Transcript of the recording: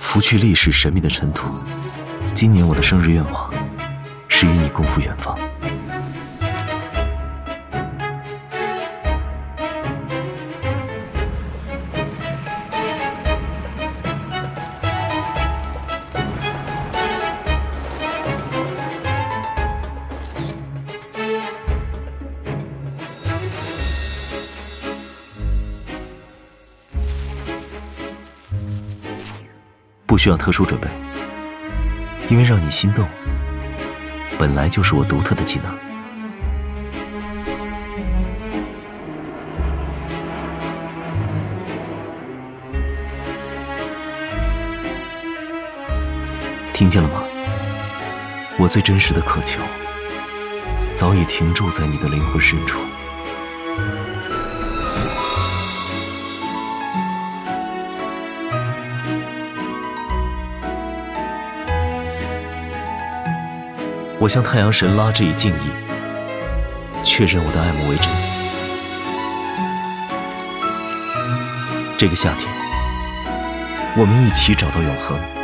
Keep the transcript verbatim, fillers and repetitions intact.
拂去历史神秘的尘土。今年我的生日愿望是与你共赴远方。不需要特殊准备，因为让你心动，本来就是我独特的技能。听见了吗？我最真实的渴求，早已停驻在你的灵魂深处。我向太阳神拉致以敬意，确认我的爱慕为真。这个夏天，我们一起找到永恒。